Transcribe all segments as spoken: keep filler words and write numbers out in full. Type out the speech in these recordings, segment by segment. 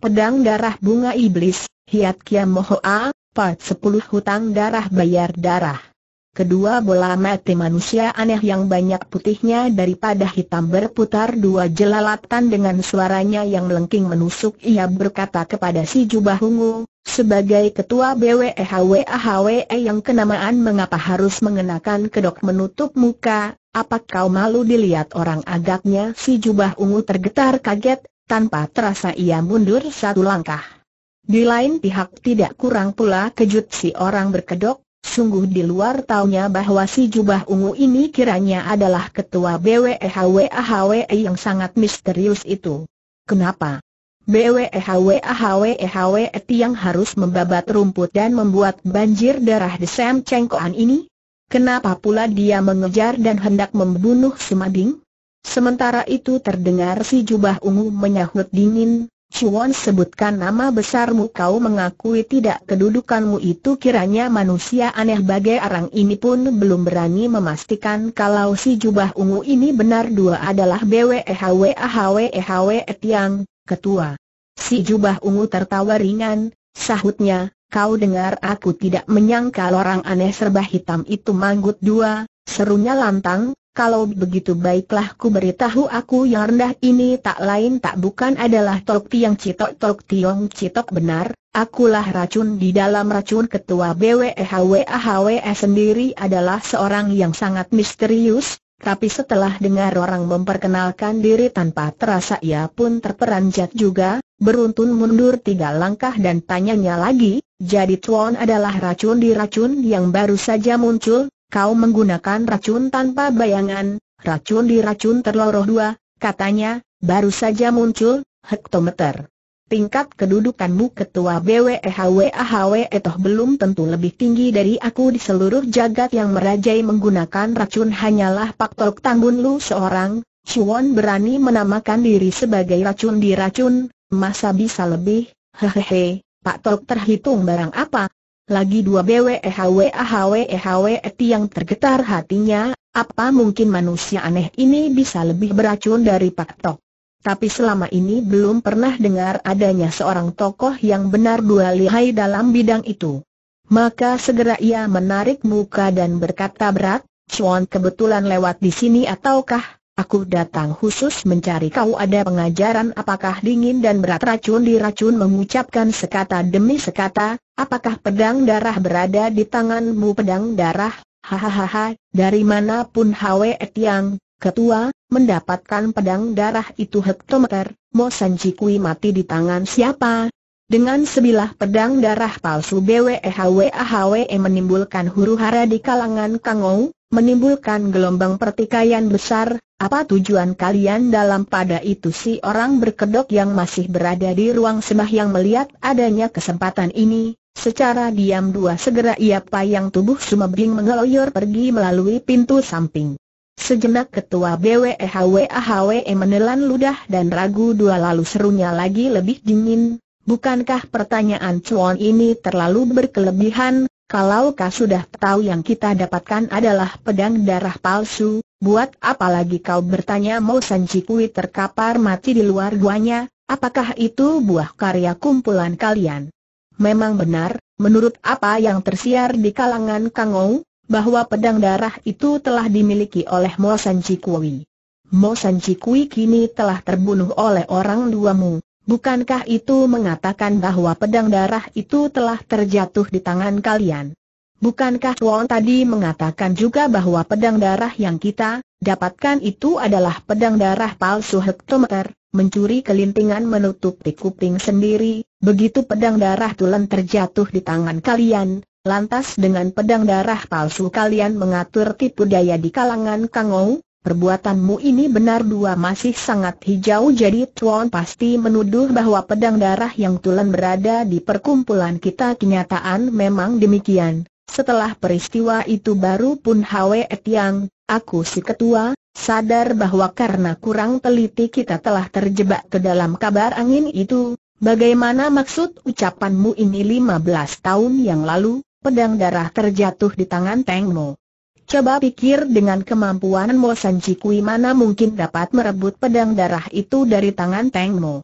Pedang Darah Bunga Iblis, Hiat Kiam Mohoa, Part sepuluh Hutang Darah Bayar Darah. Kedua bola mata manusia aneh yang banyak putihnya daripada hitam berputar dua jelalatan dengan suaranya yang melengking menusuk. Ia berkata kepada si jubah ungu, sebagai ketua B W E H W A H W E yang kenamaan, mengapa harus mengenakan kedok menutup muka? Apa kau malu dilihat orang? Agaknya si jubah ungu tergetar kaget, tanpa terasa ia mundur satu langkah. Di lain pihak tidak kurang pula kejut si orang berkedok. Sungguh di luar taunya bahwa si jubah ungu ini kiranya adalah ketua B W E H W A H W E yang sangat misterius itu. Kenapa B W E H W A H W E H W E yang harus membabat rumput dan membuat banjir darah di Sam Cengkoan ini? Kenapa pula dia mengejar dan hendak membunuh Sumading? Sementara itu terdengar si jubah ungu menyahut dingin, "Chuan, sebutkan nama besarmu." "Kau mengakui tidak kedudukanmu itu?" Kiranya manusia aneh bagai orang ini pun belum berani memastikan kalau si jubah ungu ini benar dua adalah B W E H W A H W E H W E Tiang, ketua. Si jubah ungu tertawa ringan, sahutnya, "Kau dengar, aku tidak menyangka orang aneh serba hitam itu manggut dua," serunya lantang. "Kalau begitu baiklah, ku beritahu aku yang rendah ini tak lain tak bukan adalah Tok Tiang Citok. Tok Tiong Citok benar, akulah racun di dalam racun." Ketua B W E H W A H W E sendiri adalah seorang yang sangat misterius, tapi setelah dengar orang memperkenalkan diri tanpa terasa ia pun terperanjat juga, beruntun mundur tiga langkah dan tanyanya lagi, "Jadi Tuan adalah racun di racun yang baru saja muncul? Kau menggunakan racun tanpa bayangan, racun di racun terloroh dua," katanya, "baru saja muncul." "Hektometer tingkat kedudukanmu ketua B W E H W A H W E toh belum tentu lebih tinggi dari aku. Di seluruh jagat yang merajai menggunakan racun hanyalah Pak Tok Tanggun lu seorang. Chuan berani menamakan diri sebagai racun di racun, masa bisa lebih? Hehehe, Pak Tok terhitung barang apa? Lagi dua B W E H W A H W E H W E yang tergetar hatinya, apa mungkin manusia aneh ini bisa lebih beracun dari Pak Tok? Tapi selama ini belum pernah dengar adanya seorang tokoh yang benar dua lihai dalam bidang itu. Maka segera ia menarik muka dan berkata berat, "Chuan kebetulan lewat di sini ataukah?" "Aku datang khusus mencari kau. Ada pengajaran apakah?" Dingin dan berat racun di racun mengucapkan sekata demi sekata, "Apakah pedang darah berada di tanganmu?" "Pedang darah? Hahaha, dari manapun H W E Tiang, ketua, mendapatkan pedang darah itu?" "Hektometer, Mo Sanjikui mati di tangan siapa?" Dengan sebilah pedang darah palsu B W E H W A H W E menimbulkan huru-hara di kalangan Kangou, menimbulkan gelombang pertikaian besar. "Apa tujuan kalian dalam pada itu?" Si orang berkedok yang masih berada di ruang sembahyang melihat adanya kesempatan ini, secara diam dua segera ia payang tubuh Sumebing mengeloyor pergi melalui pintu samping. Sejenak ketua B W E H W A H W E menelan ludah dan ragu dua, lalu serunya lagi lebih dingin, "Bukankah pertanyaan Chuan ini terlalu berkelebihan? Kalau kau sudah tahu yang kita dapatkan adalah pedang darah palsu, buat apa lagi kau bertanya?" Mo Sanjikui terkapar mati di luar guanya. "Apakah itu buah karya kumpulan kalian?" Memang benar, menurut apa yang tersiar di kalangan Kangou, bahwa pedang darah itu telah dimiliki oleh Mo Sanjikui. Mo Sanjikui kini telah terbunuh oleh orang duamu. Bukankah itu mengatakan bahwa pedang darah itu telah terjatuh di tangan kalian? Bukankah Tuan tadi mengatakan juga bahwa pedang darah yang kita dapatkan itu adalah pedang darah palsu? Hektometer, mencuri kelintingan menutupi kuping sendiri. Begitu pedang darah tulen terjatuh di tangan kalian, lantas dengan pedang darah palsu kalian mengatur tipu daya di kalangan Kangou? Perbuatanmu ini benar dua masih sangat hijau. Jadi Tuan pasti menuduh bahwa pedang darah yang tulen berada di perkumpulan kita. Kenyataan memang demikian. Setelah peristiwa itu baru pun H W E Tiang, aku si ketua, sadar bahwa karena kurang teliti kita telah terjebak ke dalam kabar angin itu. Bagaimana maksud ucapanmu ini? Lima belas tahun yang lalu pedang darah terjatuh di tangan Teng Mo. Coba pikir, dengan kemampuan Mo Sanjikui mana mungkin dapat merebut pedang darah itu dari tangan Teng Mo.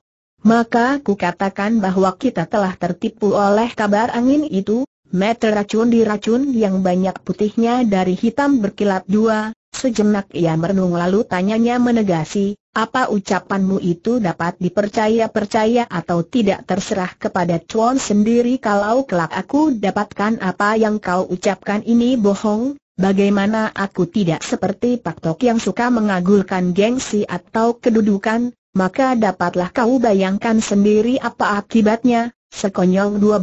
Maka ku katakan bahwa kita telah tertipu oleh kabar angin itu. Mata racun diracun yang banyak putihnya dari hitam berkilat dua. Sejenak ia merenung lalu tanyanya menegasi, apa ucapanmu itu dapat dipercaya-percaya atau tidak terserah kepada Chuan sendiri. Kalau kelak aku dapatkan apa yang kau ucapkan ini bohong, bagaimana aku tidak seperti Pak Tok yang suka mengagulkan gengsi atau kedudukan, maka dapatlah kau bayangkan sendiri apa akibatnya. Sekonyong dua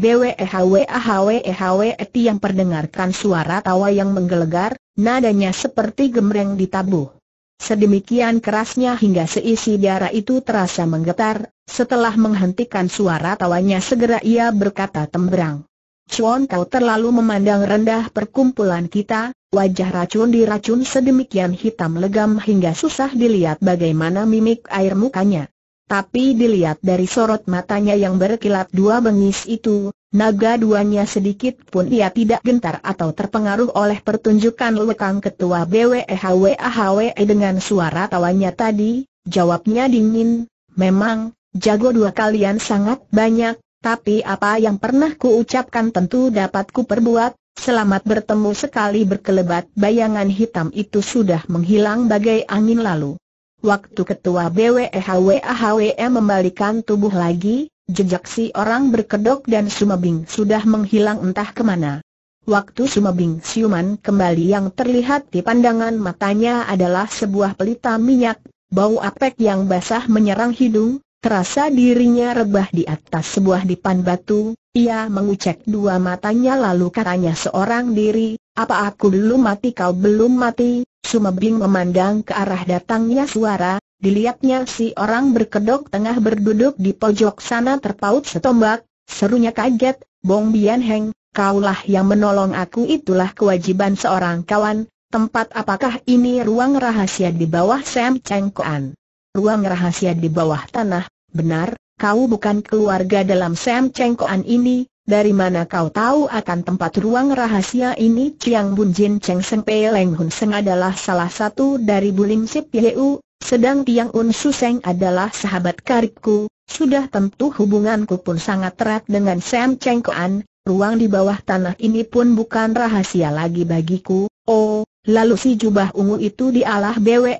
bwehwahwehwet yang perdengarkan suara tawa yang menggelegar, nadanya seperti gemreng ditabuh. Sedemikian kerasnya hingga seisi biara itu terasa menggetar. Setelah menghentikan suara tawanya segera ia berkata tembrang, Chuan, kau terlalu memandang rendah perkumpulan kita. Wajah racun diracun sedemikian hitam legam hingga susah dilihat bagaimana mimik air mukanya. Tapi dilihat dari sorot matanya yang berkilat dua bengis itu, naga duanya sedikit pun ia tidak gentar atau terpengaruh oleh pertunjukan lekang ketua bwehwahwe dengan suara tawanya tadi. Jawabnya dingin, memang, jago dua kalian sangat banyak, tapi apa yang pernah ku ucapkan tentu dapat ku perbuat. Selamat bertemu sekali berkelebat bayangan hitam itu sudah menghilang bagai angin lalu. Waktu ketua bwehwahwe membalikan tubuh lagi, jejak si orang berkedok dan Sumebing sudah menghilang entah kemana. Waktu Sumebing siuman kembali yang terlihat di pandangan matanya adalah sebuah pelita minyak, bau apek yang basah menyerang hidung, terasa dirinya rebah di atas sebuah dipan batu. Ia mengucek dua matanya lalu katanya seorang diri, apa aku belum mati? Kau belum mati? Sumebing memandang ke arah datangnya suara, dilihatnya si orang berkedok tengah berduduk di pojok sana terpaut setombak, serunya kaget, Bong Bian Heng, kaulah yang menolong aku. Itulah kewajiban seorang kawan. Tempat apakah ini? Ruang rahasia di bawah Sam Cheng Koan. Ruang rahasia di bawah tanah, benar, kau bukan keluarga dalam Sam Cheng Koan ini. Dari mana kau tahu akan tempat ruang rahasia ini? Chiang Bun Jin Cheng Seng Pei Leng Hun Seng adalah salah satu dari Bulim Sip Yeu, sedang Tiang Un Su Seng adalah sahabat karibku. Sudah tentu hubunganku pun sangat erat dengan Sam Cheng Koan. Ruang di bawah tanah ini pun bukan rahasia lagi bagiku. Oh, lalu si jubah ungu itu dialah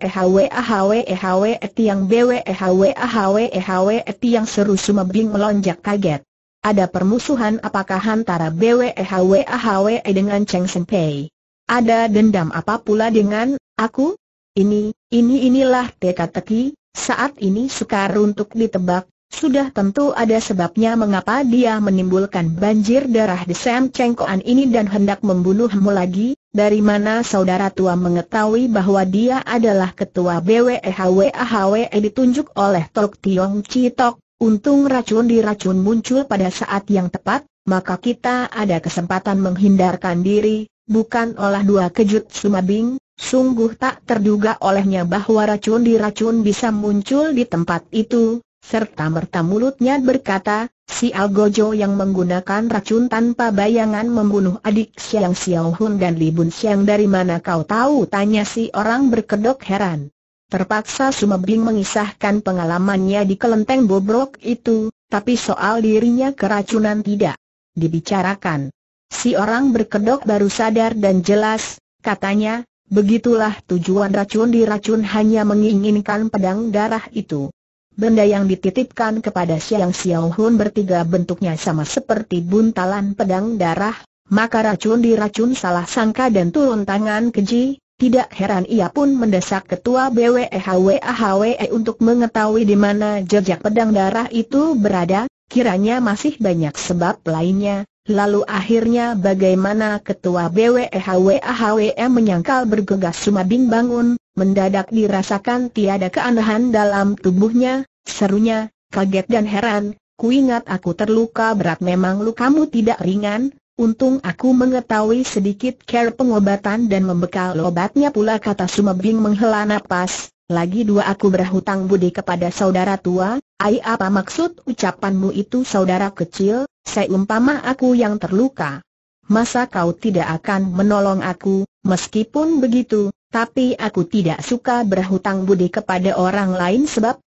bwehwahwehwet yang bwehwahwehwet yang seru Sumebing melonjak kaget. Ada permusuhan apakah antara bwehwahwe dengan Cheng Seng Pei? Ada dendam apa pula dengan aku? Ini, ini inilah teka-teki, saat ini sukar untuk ditebak. Sudah tentu ada sebabnya mengapa dia menimbulkan banjir darah di Sam Cheng Koan ini dan hendak membunuhmu lagi. Dari mana saudara tua mengetahui bahwa dia adalah ketua bwehwahwe ditunjuk oleh Tok Tiong Citok? Untung racun diracun muncul pada saat yang tepat, maka kita ada kesempatan menghindarkan diri. Bukan olah dua kejut Sumebing, sungguh tak terduga olehnya bahwa racun diracun bisa muncul di tempat itu. Serta merta mulutnya berkata, si Algojo yang menggunakan racun tanpa bayangan membunuh adik Siang Xiao Hun dan Li Bun Siang. Dari mana kau tahu? Tanya si orang berkedok heran. Terpaksa Sumebing mengisahkan pengalamannya di kelenteng bobrok itu, tapi soal dirinya keracunan tidak dibicarakan. Si orang berkedok baru sadar dan jelas, katanya, begitulah tujuan racun diracun, hanya menginginkan pedang darah itu. Benda yang dititipkan kepada Siang Xiao Hun bertiga bentuknya sama seperti buntalan pedang darah, maka racun diracun salah sangka dan turun tangan keji. Tidak heran ia pun mendesak ketua bwehwahwe untuk mengetahui di mana jejak pedang darah itu berada. Kiranya masih banyak sebab lainnya. Lalu akhirnya bagaimana? Ketua bwehwahwe menyangkal bergegas Sumebing bangun. Mendadak dirasakan tiada keanehan dalam tubuhnya. Serunya, kaget dan heran, kuingat aku terluka berat. Memang lukamu tidak ringan. Untung aku mengetahui sedikit cara pengobatan dan membekal obatnya pula, kata Sumebing menghela napas. Lagi dua aku berhutang budi kepada saudara tua. Ai, apa maksud ucapanmu itu saudara kecil? Seumpama aku yang terluka, masa kau tidak akan menolong aku? Meskipun begitu, tapi aku tidak suka berhutang budi kepada orang lain sebab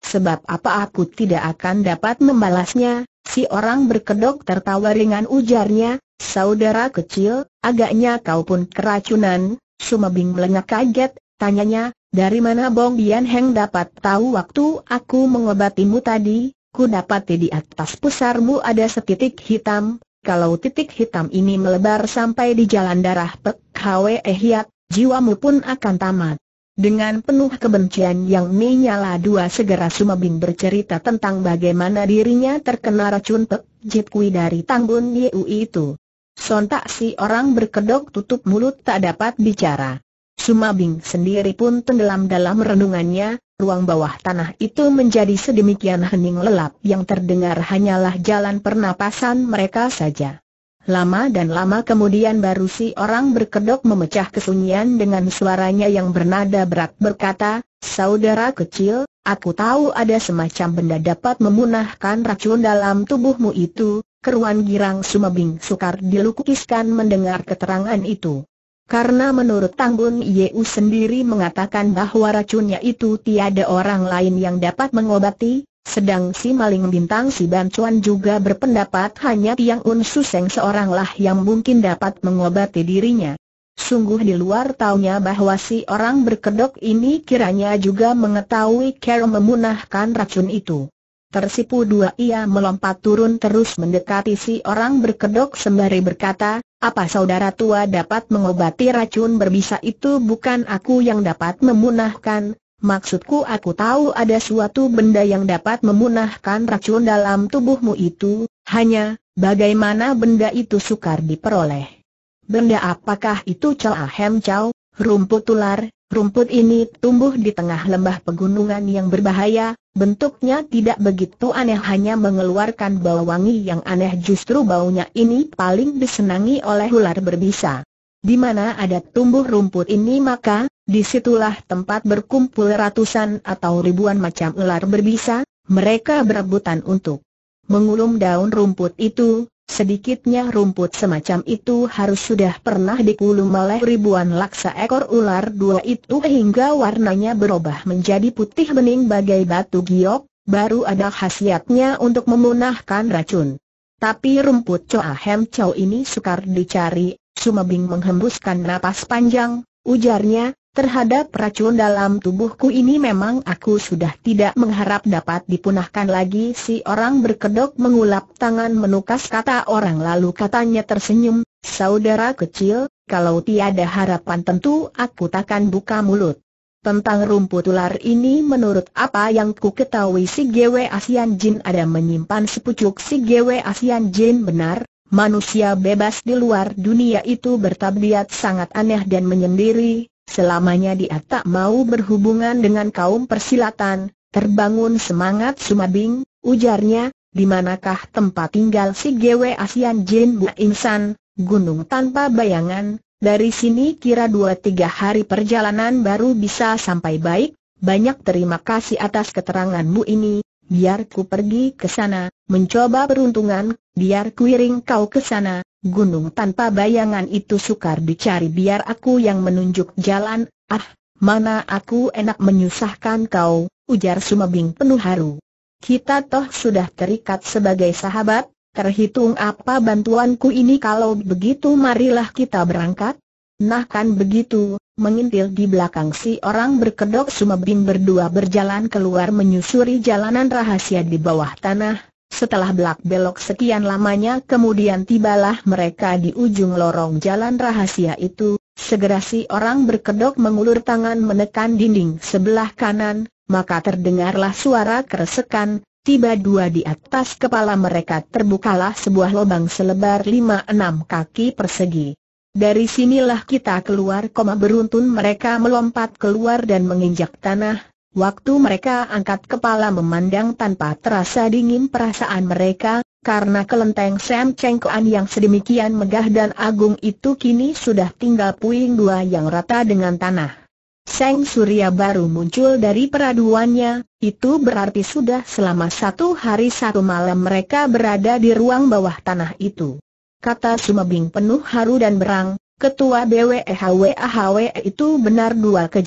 sebab apa aku tidak akan dapat membalasnya?" Si orang berkedok tertawa ringan, ujarnya, "Saudara kecil, agaknya kau pun keracunan." Sumebing melengak kaget, tanyanya, "Dari mana Bong Bian Heng dapat tahu waktu aku mengobatimu tadi?" "Ku dapati di atas pusarmu ada setitik hitam. Kalau titik hitam ini melebar sampai di jalan darah Pek Hwe Hiat, jiwamu pun akan tamat." Dengan penuh kebencian yang menyala dua segera Sumebing bercerita tentang bagaimana dirinya terkena racun Pek Jit Kui dari Tangbun Yeu itu. Sontak si orang berkedok tutup mulut tak dapat bicara. Sumebing sendiri pun tenggelam dalam renungannya. Ruang bawah tanah itu menjadi sedemikian hening lelap, yang terdengar hanyalah jalan pernapasan mereka saja. Lama dan lama kemudian baru si orang berkedok memecah kesunyian dengan suaranya yang bernada berat berkata, "Saudara kecil, aku tahu ada semacam benda dapat memunahkan racun dalam tubuhmu itu." Keruan girang Sumebing sukar dilukiskan mendengar keterangan itu. Karena menurut Tangbun Yeu sendiri mengatakan bahwa racunnya itu tiada orang lain yang dapat mengobati. Sedang si maling bintang si Bancuan juga berpendapat hanya Tiang Un Suseng seoranglah yang mungkin dapat mengobati dirinya. Sungguh di luar taunya bahwa si orang berkedok ini kiranya juga mengetahui cara memunahkan racun itu. Tersipu dua ia melompat turun terus mendekati si orang berkedok sembari berkata, "Apa saudara tua dapat mengobati racun berbisa itu? Bukan aku yang dapat memunahkan. Maksudku aku tahu ada suatu benda yang dapat memunahkan racun dalam tubuhmu itu, hanya, bagaimana benda itu sukar diperoleh." "Benda apakah itu?" Chow Ahem Chow. "Rumput ular. Rumput ini tumbuh di tengah lembah pegunungan yang berbahaya. Bentuknya tidak begitu aneh, hanya mengeluarkan bau wangi yang aneh. Justru baunya ini paling disenangi oleh ular berbisa. Di mana ada tumbuh rumput ini maka disitulah tempat berkumpul ratusan atau ribuan macam ular berbisa. Mereka berebutan untuk mengulum daun rumput itu. Sedikitnya rumput semacam itu harus sudah pernah dikulum oleh ribuan laksa ekor ular dua itu hingga warnanya berubah menjadi putih bening bagai batu giok. Baru ada khasiatnya untuk memunahkan racun. Tapi rumput Chow Hem Chow ini sukar dicari." Sumebing menghembuskan napas panjang, ujarnya, "Terhadap racun dalam tubuhku ini memang aku sudah tidak mengharap dapat dipunahkan lagi." Si orang berkedok mengulap tangan menukas kata orang lalu katanya tersenyum, "Saudara kecil, kalau tiada harapan tentu aku takkan buka mulut. Tentang rumput ular ini menurut apa yang ku ketahui si Gwe Asian Jin ada menyimpan sepucuk si Gwe Asian Jin benar. Manusia bebas di luar dunia itu bertabiat sangat aneh dan menyendiri. Selamanya dia tak mau berhubungan dengan kaum persilatan." Terbangun semangat Sumebing, ujarnya, "Di manakah tempat tinggal si Gwe Asian Jin?" "Bu Insan, gunung tanpa bayangan. Dari sini kira dua tiga hari perjalanan baru bisa sampai." "Baik, banyak terima kasih atas keteranganmu ini. Biar ku pergi ke sana, mencoba peruntungan. Biar kuiring kau ke sana." "Gunung tanpa bayangan itu sukar dicari, biar aku yang menunjuk jalan." "Ah, mana aku enak menyusahkan kau," ujar Sumebing penuh haru. "Kita toh sudah terikat sebagai sahabat, terhitung apa bantuanku ini? Kalau begitu marilah kita berangkat." "Nah kan begitu." Mengintil di belakang si orang berkedok Sumebing berdua berjalan keluar menyusuri jalanan rahasia di bawah tanah. Setelah belak-belok sekian lamanya kemudian tibalah mereka di ujung lorong jalan rahasia itu. Segera si orang berkedok mengulur tangan menekan dinding sebelah kanan, maka terdengarlah suara keresekan. Tiba dua di atas kepala mereka terbukalah sebuah lubang selebar lima enam kaki persegi. "Dari sinilah kita keluar." Koma beruntun mereka melompat keluar dan menginjak tanah. Waktu mereka angkat kepala memandang tanpa terasa dingin perasaan mereka, karena kelenteng Sam Cheng Koan yang sedemikian megah dan agung itu kini sudah tinggal puing dua yang rata dengan tanah. Sang surya baru muncul dari peraduannya, itu berarti sudah selama satu hari satu malam mereka berada di ruang bawah tanah itu. Kata Sumebing penuh haru dan berang, "Ketua B W E H W A H W E itu benar dua keji."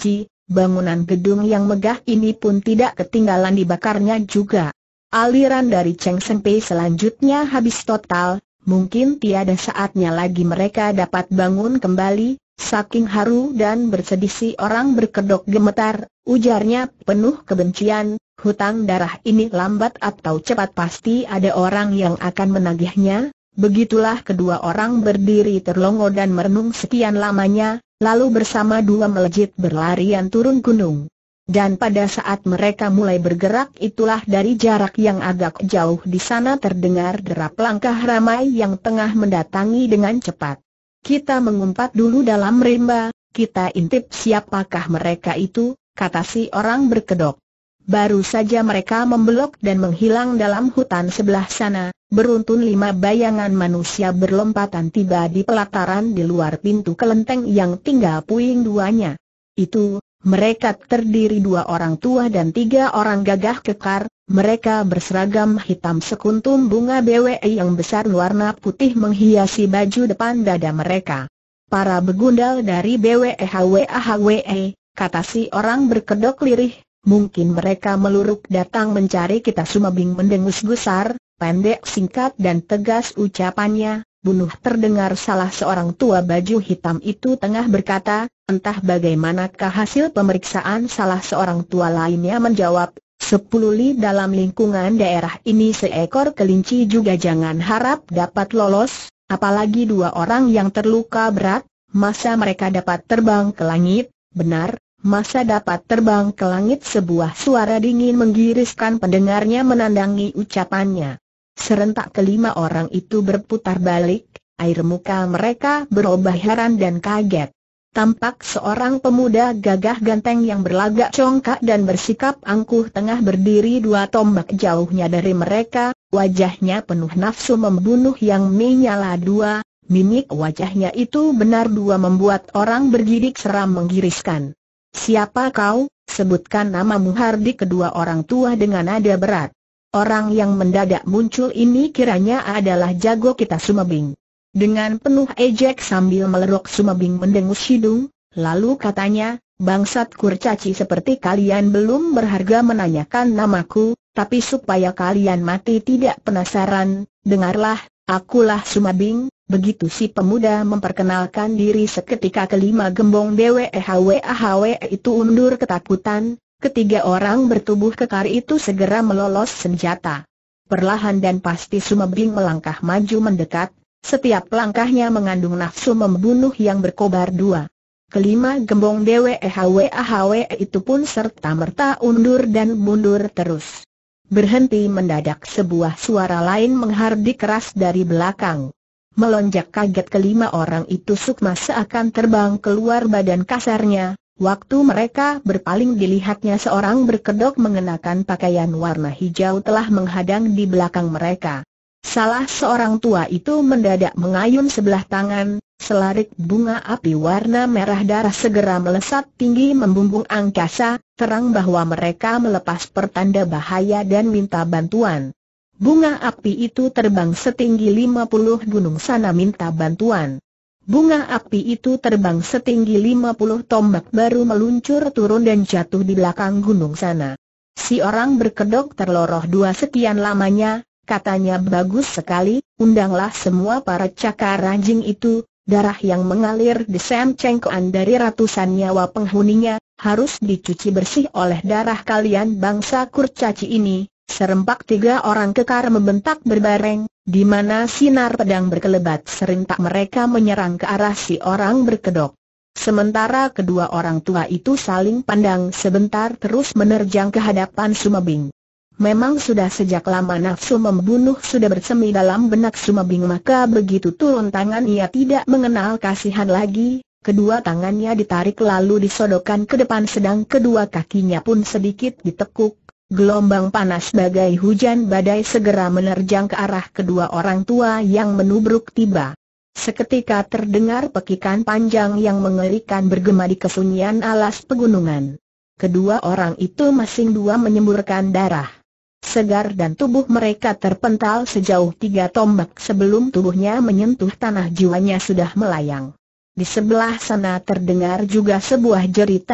bangunan gedung yang megah ini pun tidak ketinggalan dibakarnya juga. Aliran dari Cheng Sen Pei selanjutnya habis total, mungkin tiada saatnya lagi mereka dapat bangun kembali. Saking haru dan bersedih si orang berkedok gemetar, ujarnya penuh kebencian, hutang darah ini lambat atau cepat pasti ada orang yang akan menagihnya. Begitulah kedua orang berdiri terlongo dan merenung sekian lamanya, lalu bersama dua melejit berlarian turun gunung. Dan pada saat mereka mulai bergerak itulah dari jarak yang agak jauh di sana terdengar derap langkah ramai yang tengah mendatangi dengan cepat. Kita mengumpat dulu dalam rimba, kita intip siapakah mereka itu, kata si orang berkedok. Baru saja mereka membelok dan menghilang dalam hutan sebelah sana, beruntun lima bayangan manusia berlompatan tiba di pelataran di luar pintu kelenteng yang tinggal puing duanya. Itu, mereka terdiri dua orang tua dan tiga orang gagah kekar. Mereka berseragam hitam, sekuntum bunga B W E yang besar warna putih menghiasi baju depan dada mereka. Para begundal dari B W E H W A H W E, kata si orang berkedok lirih, mungkin mereka meluruk datang mencari kita. Sumebing mendengus gusar, pendek singkat dan tegas ucapannya. Bunuh, terdengar salah seorang tua baju hitam itu tengah berkata. Entah bagaimanakah hasil pemeriksaan, salah seorang tua lainnya menjawab, sepuluh li dalam lingkungan daerah ini seekor kelinci juga jangan harap dapat lolos, apalagi dua orang yang terluka berat. Masa mereka dapat terbang ke langit? Benar, masa dapat terbang ke langit? Sebuah suara dingin menggiriskan pendengarnya menandangi ucapannya. Serentak kelima orang itu berputar balik, air muka mereka berubah heran dan kaget. Tampak seorang pemuda gagah ganteng yang berlagak congkak dan bersikap angkuh tengah berdiri dua tombak jauhnya dari mereka, wajahnya penuh nafsu membunuh yang menyala dua, mimik wajahnya itu benar dua membuat orang bergidik seram menggiriskan. Siapa kau? Sebutkan namamu, hardik kedua orang tua dengan nada berat. Orang yang mendadak muncul ini kiranya adalah jago kita Sumebing. Dengan penuh ejek sambil melerok Sumebing mendengus hidung, lalu katanya, bangsat kurcaci seperti kalian belum berharga menanyakan namaku, tapi supaya kalian mati tidak penasaran, dengarlah, akulah Sumebing. Begitu si pemuda memperkenalkan diri seketika kelima gembong B W E H W A H W E itu undur ketakutan, ketiga orang bertubuh kekar itu segera melolos senjata. Perlahan dan pasti Sumebing melangkah maju mendekat. Setiap langkahnya mengandung nafsu membunuh yang berkobar dua. Kelima gembong B W E H W A H W E itu pun serta-merta undur dan mundur terus. Berhenti mendadak sebuah suara lain menghardik keras dari belakang. Melonjak kaget kelima orang itu sukma seakan terbang keluar badan kasarnya. Waktu mereka berpaling dilihatnya seorang berkedok mengenakan pakaian warna hijau telah menghadang di belakang mereka. Salah seorang tua itu mendadak mengayun sebelah tangan, selarik bunga api warna merah darah segera melesat tinggi membumbung angkasa, terang bahwa mereka melepas pertanda bahaya dan minta bantuan. Bunga api itu terbang setinggi lima puluh gunung sana minta bantuan. Bunga api itu terbang setinggi lima puluh tombak baru meluncur turun dan jatuh di belakang gunung sana. Si orang berkedok terloroh dua sekian lamanya. Katanya, bagus sekali, undanglah semua para cakar ranjing itu, darah yang mengalir di cengkokan dari ratusan nyawa penghuninya, harus dicuci bersih oleh darah kalian bangsa kurcaci ini. Serempak tiga orang kekar membentak berbareng, di mana sinar pedang berkelebat serentak mereka menyerang ke arah si orang berkedok. Sementara kedua orang tua itu saling pandang sebentar terus menerjang ke hadapan Sumebing. Memang sudah sejak lama nafsu membunuh sudah bersemi dalam benak Sumebing, maka begitu turun tangan ia tidak mengenal kasihan lagi. Kedua tangannya ditarik lalu disodokkan ke depan sedang kedua kakinya pun sedikit ditekuk. Gelombang panas bagai hujan badai segera menerjang ke arah kedua orang tua yang menubruk tiba. Seketika terdengar pekikan panjang yang mengerikan bergema di kesunyian alas pegunungan. Kedua orang itu masing dua menyemburkan darah segar dan tubuh mereka terpental sejauh tiga tombak sebelum tubuhnya menyentuh tanah, jiwanya sudah melayang. Di sebelah sana terdengar juga sebuah jeritan,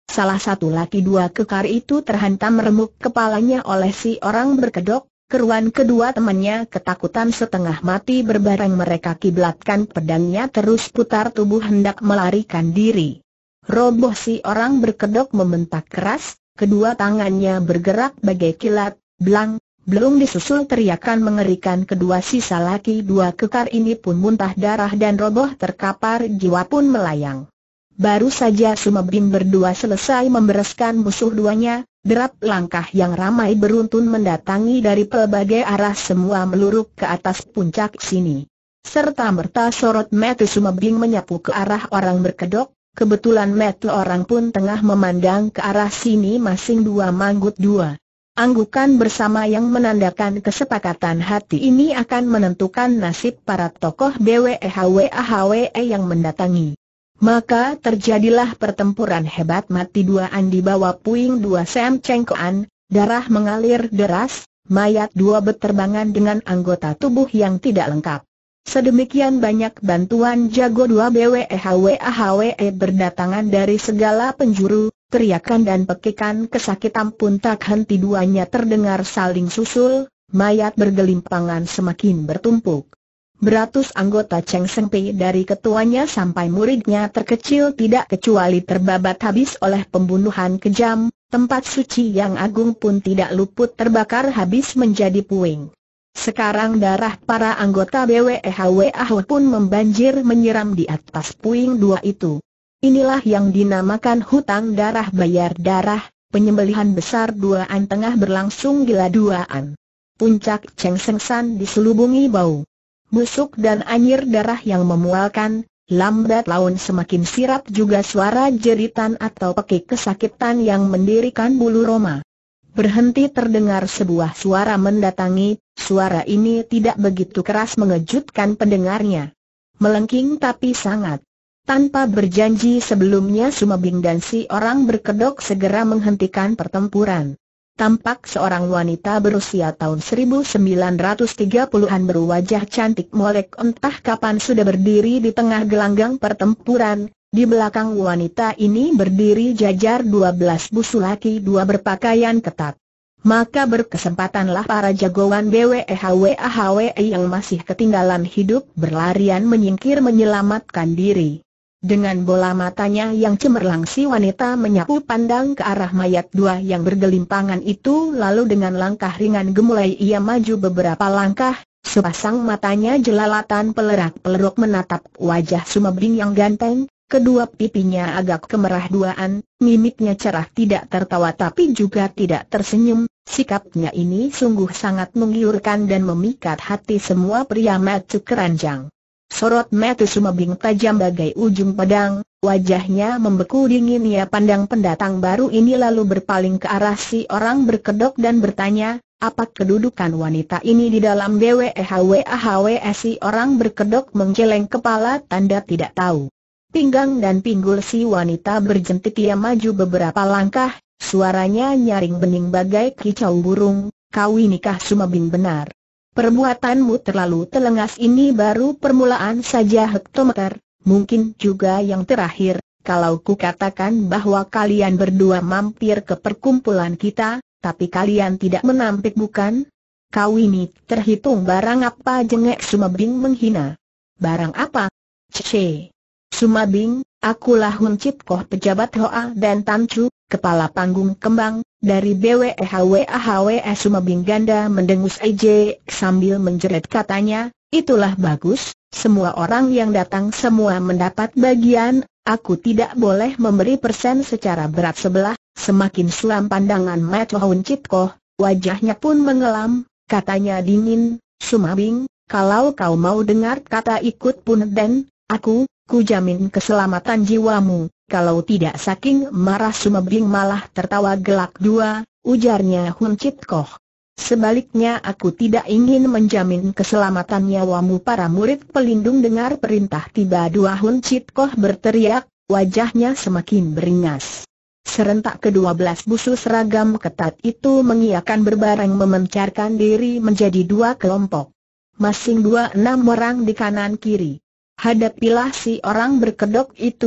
Salah satu laki dua kekar itu terhantam remuk kepalanya oleh si orang berkedok. Keruan kedua temannya ketakutan setengah mati berbareng mereka kiblatkan pedangnya terus putar tubuh hendak melarikan diri. Roboh si orang berkedok membentak keras, kedua tangannya bergerak bagai kilat, blang, belum disusul teriakan mengerikan kedua sisa laki dua kekar ini pun muntah darah dan roboh terkapar jiwa pun melayang. Baru saja Sumebing berdua selesai membereskan musuh duanya, derap langkah yang ramai beruntun mendatangi dari pelbagai arah semua meluruk ke atas puncak sini. Serta merta sorot mata Sumebing menyapu ke arah orang berkedok, kebetulan mata orang pun tengah memandang ke arah sini masing dua manggut dua. Anggukan bersama yang menandakan kesepakatan hati ini akan menentukan nasib para tokoh B W E H W A H W E yang mendatangi. Maka terjadilah pertempuran hebat mati duaan di bawah puing dua Sam Cengkoan, darah mengalir deras, mayat dua beterbangan dengan anggota tubuh yang tidak lengkap. Sedemikian banyak bantuan jago dua B W E H W A H W E berdatangan dari segala penjuru, teriakan dan pekikan kesakitan pun tak henti duanya terdengar saling susul, mayat bergelimpangan semakin bertumpuk. Beratus anggota Cheng Seng Pei dari ketuanya sampai muridnya terkecil tidak kecuali terbabat habis oleh pembunuhan kejam, tempat suci yang agung pun tidak luput terbakar habis menjadi puing. Sekarang darah para anggota B W E H W A pun membanjir menyiram di atas puing dua itu. Inilah yang dinamakan hutang darah bayar darah, penyembelihan besar duaan tengah berlangsung gila duaan. Puncak Cheng Seng San diselubungi bau busuk dan anyir darah yang memualkan, lambat laun semakin sirap juga suara jeritan atau pekik kesakitan yang mendirikan bulu roma. Berhenti terdengar sebuah suara mendatangi, suara ini tidak begitu keras mengejutkan pendengarnya. Melengking tapi sangat. Tanpa berjanji sebelumnya Sumebing dan si orang berkedok segera menghentikan pertempuran. Tampak seorang wanita berusia tahun seribu sembilan ratus tiga puluhan berwajah cantik molek entah kapan sudah berdiri di tengah gelanggang pertempuran. Di belakang wanita ini berdiri jajar dua belas busu laki dua berpakaian ketat. Maka berkesempatanlah para jagoan B W E H W A H W E yang masih ketinggalan hidup berlarian menyingkir menyelamatkan diri. Dengan bola matanya yang cemerlang si wanita menyapu pandang ke arah mayat dua yang bergelimpangan itu, lalu dengan langkah ringan gemulai ia maju beberapa langkah, sepasang matanya jelalatan pelerak-peleruk menatap wajah Sumebing yang ganteng, kedua pipinya agak kemerah duaan, mimiknya cerah tidak tertawa tapi juga tidak tersenyum, sikapnya ini sungguh sangat menggiurkan dan memikat hati semua pria mata keranjang. Sorot mata Sumebing tajam bagai ujung pedang, wajahnya membeku dingin ia pandang pendatang baru ini lalu berpaling ke arah si orang berkedok dan bertanya, apa kedudukan wanita ini di dalam B W E H W A H W E? Si orang berkedok menggeleng kepala tanda tidak tahu. Pinggang dan pinggul si wanita berjentik ia maju beberapa langkah, suaranya nyaring bening bagai kicau burung, kau inikah Sumebing benar? Perbuatanmu terlalu telengas ini baru permulaan saja hektometer, mungkin juga yang terakhir, kalau ku katakan bahwa kalian berdua mampir ke perkumpulan kita, tapi kalian tidak menampik bukan? Kau ini terhitung barang apa? Jengek Sumebing menghina. Barang apa? Cece. Sumebing, akulah Hun Cip Koh pejabat Hoa dan Tancu, kepala panggung kembang dari B W E H W A H W E. Sumebing ganda mendengus ejek sambil menjerit katanya, itulah bagus, semua orang yang datang semua mendapat bagian, aku tidak boleh memberi persen secara berat sebelah. Semakin suram pandangan mata Hun Cip Koh, wajahnya pun mengelam, katanya dingin, Sumebing, kalau kau mau dengar kata ikut pun dan aku, ku jamin keselamatan jiwamu. Kalau tidak saking marah Sumebing malah tertawa gelak dua, ujarnya Hun Cip Koh. Sebaliknya aku tidak ingin menjamin keselamatan nyawamu. Para murid pelindung dengar perintah tiba dua Hun Cip Koh berteriak, wajahnya semakin beringas. Serentak kedua belas busu seragam ketat itu mengiyakan berbareng memencarkan diri menjadi dua kelompok. Masing dua enam orang di kanan kiri. Hadapilah si orang berkedok itu,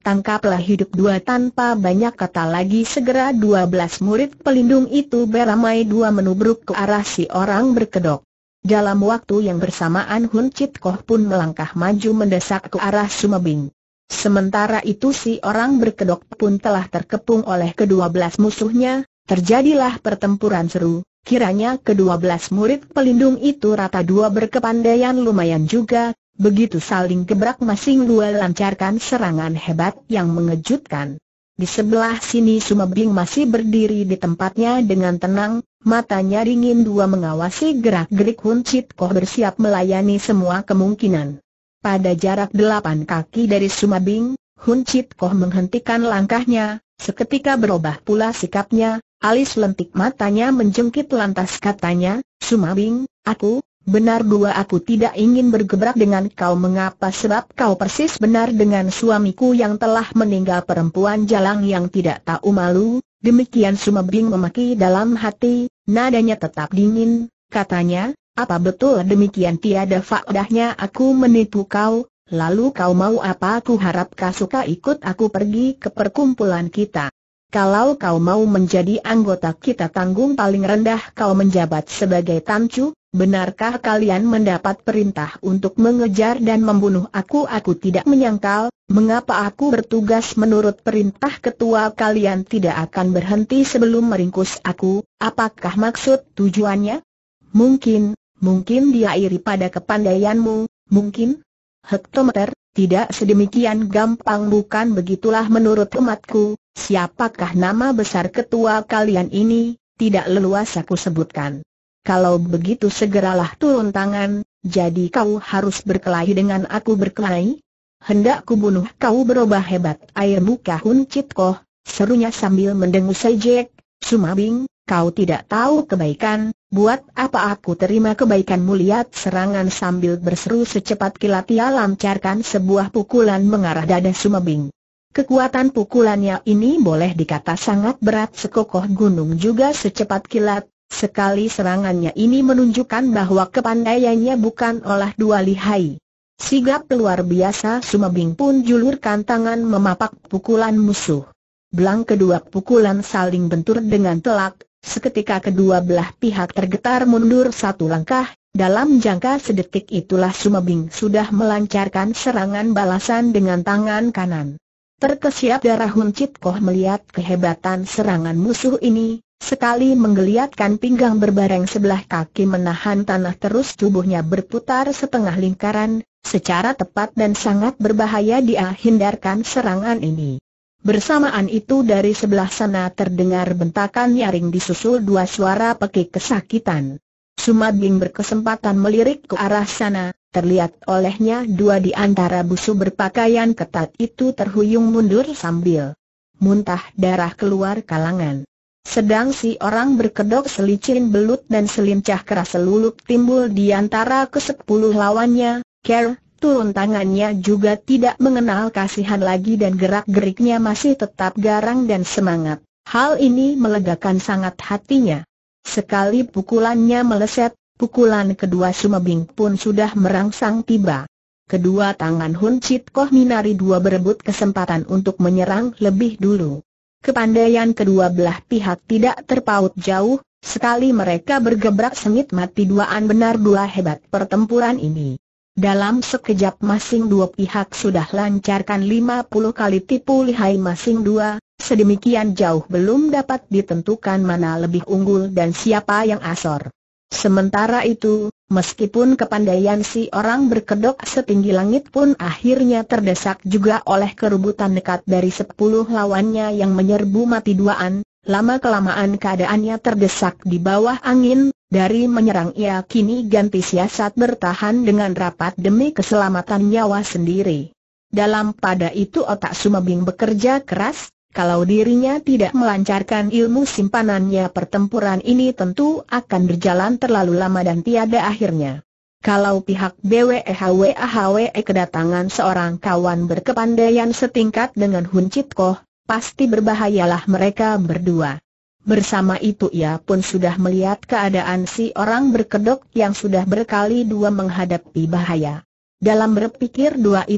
tangkaplah hidup dua. Tanpa banyak kata lagi segera dua belas murid pelindung itu beramai dua menubruk ke arah si orang berkedok. Dalam waktu yang bersamaan Hun Chit Koh pun melangkah maju mendesak ke arah Sumebing. Sementara itu si orang berkedok pun telah terkepung oleh kedua belas musuhnya. Terjadilah pertempuran seru. Kiranya kedua belas murid pelindung itu rata dua berkepandaian lumayan juga. Begitu saling gebrak masing dua lancarkan serangan hebat yang mengejutkan. Di sebelah sini Sumebing masih berdiri di tempatnya dengan tenang, matanya dingin dua mengawasi gerak-gerik Hun Chit Koh bersiap melayani semua kemungkinan. Pada jarak delapan kaki dari Sumebing, Hun Chit Koh menghentikan langkahnya, seketika berubah pula sikapnya, alis lentik matanya menjengkit lantas katanya, "Sumebing, aku... benar dua aku tidak ingin bergebrak dengan kau." "Mengapa?" "Sebab kau persis benar dengan suamiku yang telah meninggal, perempuan jalang yang tidak tahu malu." Demikian Sumebing memaki dalam hati, nadanya tetap dingin, katanya, "Apa betul demikian?" "Tiada faedahnya aku menipu kau. Lalu kau mau apa?" "Aku harap kau suka ikut aku pergi ke perkumpulan kita. Kalau kau mau menjadi anggota kita, tanggung paling rendah kau menjabat sebagai tancu." "Benarkah kalian mendapat perintah untuk mengejar dan membunuh aku?" "Aku tidak menyangkal. Mengapa aku bertugas menurut perintah ketua kalian tidak akan berhenti sebelum meringkus aku?" "Apakah maksud tujuannya?" "Mungkin, mungkin dia iri pada kepandaianmu, mungkin." "Hektometer, tidak sedemikian gampang." "Bukan begitulah menurut umatku." "Siapakah nama besar ketua kalian ini?" "Tidak leluasa aku sebutkan." "Kalau begitu segeralah turun tangan." "Jadi kau harus berkelahi dengan aku?" "Berkelahi? Hendak ku bunuh kau?" Berubah hebat air muka Hun Chit Koh, serunya sambil mendengus ejek, "Sumebing, kau tidak tahu kebaikan. Buat apa aku terima kebaikanmu?" "Lihat serangan!" Sambil berseru secepat kilat ia lancarkan sebuah pukulan mengarah dada Sumebing. Kekuatan pukulannya ini boleh dikata sangat berat, sekokoh gunung juga secepat kilat. Sekali serangannya ini menunjukkan bahwa kepandaiannya bukan olah dua lihai. Sigap luar biasa. Sumebing pun julurkan tangan memapak pukulan musuh. Belang kedua pukulan saling bentur dengan telak. Seketika kedua belah pihak tergetar mundur satu langkah. Dalam jangka sedetik itulah Sumebing sudah melancarkan serangan balasan dengan tangan kanan. Terkesiap darah Hun Chit Koh melihat kehebatan serangan musuh ini. Sekali menggeliatkan pinggang berbareng sebelah kaki menahan tanah, terus tubuhnya berputar setengah lingkaran. Secara tepat dan sangat berbahaya dia hindarkan serangan ini. Bersamaan itu dari sebelah sana terdengar bentakan nyaring disusul dua suara pekik kesakitan. Sumebing berkesempatan melirik ke arah sana. Terlihat olehnya dua di antara busu berpakaian ketat itu terhuyung mundur sambil muntah darah keluar kalangan. Sedang si orang berkedok selicin belut dan selincah keras selulup timbul di antara kesepuluh lawannya. Ker, turun tangannya juga tidak mengenal kasihan lagi dan gerak-geriknya masih tetap garang dan semangat. Hal ini melegakan sangat hatinya. Sekali pukulannya meleset, pukulan kedua Sumebing pun sudah merangsang tiba. Kedua tangan Hun Chit Koh minari dua berebut kesempatan untuk menyerang lebih dulu. Kepandaian kedua belah pihak tidak terpaut jauh, sekali mereka bergebrak sengit mati duaan. Benar dua hebat pertempuran ini. Dalam sekejap masing dua pihak sudah lancarkan lima puluh kali tipu lihai masing dua, sedemikian jauh belum dapat ditentukan mana lebih unggul dan siapa yang asor. Sementara itu, meskipun kepandaian si orang berkedok setinggi langit pun akhirnya terdesak juga oleh kerebutan dekat dari sepuluh lawannya yang menyerbu mati duaan. Lama-kelamaan keadaannya terdesak di bawah angin. Dari menyerang ia kini ganti siasat bertahan dengan rapat demi keselamatan nyawa sendiri. Dalam pada itu otak Sumebing bekerja keras. Kalau dirinya tidak melancarkan ilmu simpanannya, pertempuran ini tentu akan berjalan terlalu lama dan tiada akhirnya. Kalau pihak B W E H W A H W E kedatangan seorang kawan berkepandaian setingkat dengan Hun Chit Koh, pasti berbahayalah mereka berdua. Bersama itu ia pun sudah melihat keadaan si orang berkedok yang sudah berkali dua menghadapi bahaya. Dalam berpikir dua itu,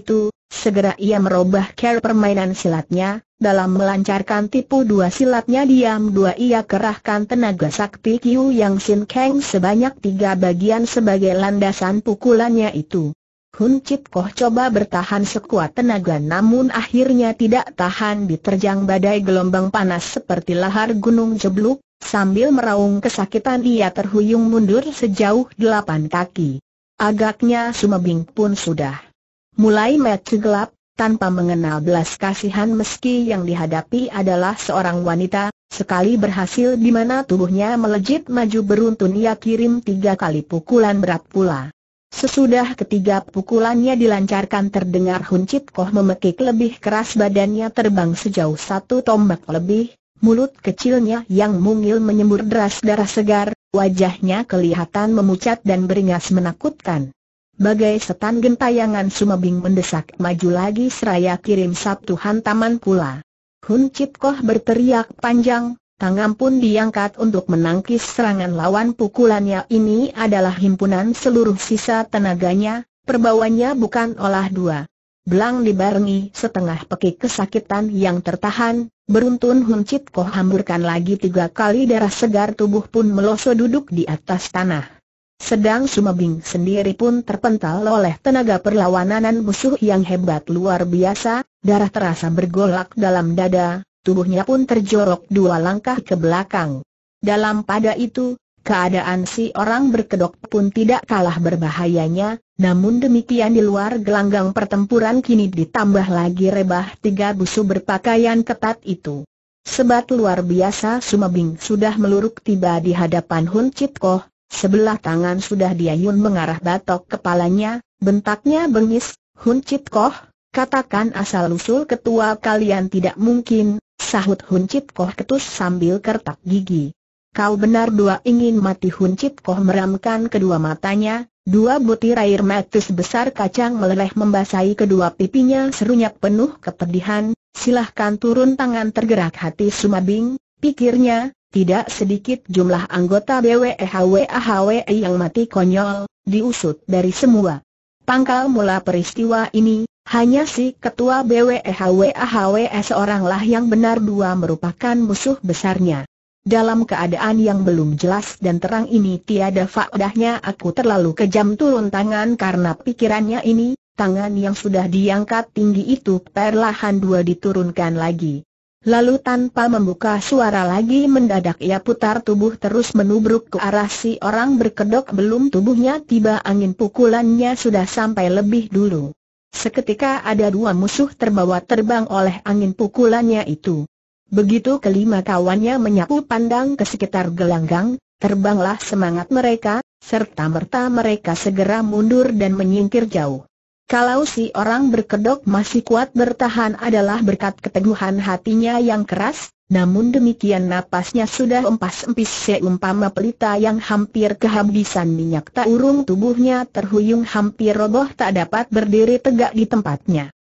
Segera ia merubah cara permainan silatnya. Dalam melancarkan tipu dua silatnya diam dua ia kerahkan tenaga sakti Kiu Yang Sin Kang sebanyak tiga bagian sebagai landasan pukulannya itu. Hun Chit Koh coba bertahan sekuat tenaga namun akhirnya tidak tahan diterjang badai gelombang panas seperti lahar gunung jebluk. Sambil meraung kesakitan ia terhuyung mundur sejauh delapan kaki. Agaknya Sumebing pun sudah mulai mati gelap. Tanpa mengenal belas kasihan meski yang dihadapi adalah seorang wanita, sekali berhasil di mana tubuhnya melejit maju beruntun ia kirim tiga kali pukulan berat pula. Sesudah ketiga pukulannya dilancarkan terdengar Hun Chit Koh memekik lebih keras badannya terbang sejauh satu tombak lebih, mulut kecilnya yang mungil menyembur deras darah segar, wajahnya kelihatan memucat dan beringas menakutkan. Bagai setan gentayangan Sumebing mendesak maju lagi seraya kirim satu hantaman pula. Hun Chit Koh berteriak panjang, tangan pun diangkat untuk menangkis serangan lawan pukulannya ini adalah himpunan seluruh sisa tenaganya, perbauannya bukan olah dua. Belang dibarengi setengah pekik kesakitan yang tertahan, beruntun Hun Chit Koh hamburkan lagi tiga kali darah segar tubuh pun meloso duduk di atas tanah. Sedang Sumebing sendiri pun terpental oleh tenaga perlawanan musuh yang hebat luar biasa, darah terasa bergolak dalam dada, tubuhnya pun terjorok dua langkah ke belakang. Dalam pada itu, keadaan si orang berkedok pun tidak kalah berbahayanya, namun demikian di luar gelanggang pertempuran kini ditambah lagi rebah tiga busu berpakaian ketat itu. Sebat luar biasa Sumebing sudah meluruk tiba di hadapan Hun Chit Koh. Sebelah tangan sudah diayun mengarah batok kepalanya, bentaknya bengis, Hun Chit Koh, katakan asal-usul ketua kalian tidak mungkin, sahut Hun Chit Koh ketus sambil kertak gigi. Kau benar dua ingin mati. Hun Chit Koh meramkan kedua matanya, dua butir air mata sebesar kacang meleleh membasahi kedua pipinya serunya penuh kepedihan, silahkan turun tangan. Tergerak hati Sumebing, pikirnya. Tidak sedikit jumlah anggota B W H W A H W I yang mati konyol, diusut dari semua pangkal mula peristiwa ini, hanya si ketua B W H W A H W I seoranglah yang benar dua merupakan musuh besarnya. Dalam keadaan yang belum jelas dan terang ini tiada faedahnya aku terlalu kejam turun tangan karena pikirannya ini, tangan yang sudah diangkat tinggi itu perlahan dua diturunkan lagi. Lalu tanpa membuka suara lagi mendadak ia putar tubuh terus menubruk ke arah si orang berkedok. Belum tubuhnya tiba angin pukulannya sudah sampai lebih dulu. Seketika ada dua musuh terbawa terbang oleh angin pukulannya itu. Begitu kelima kawannya menyapu pandang ke sekitar gelanggang, terbanglah semangat mereka, serta-merta mereka segera mundur dan menyingkir jauh. Kalau si orang berkedok masih kuat bertahan adalah berkat keteguhan hatinya yang keras, namun demikian napasnya sudah empas-empis seumpama pelita yang hampir kehabisan minyak. Tak urung tubuhnya terhuyung hampir roboh tak dapat berdiri tegak di tempatnya.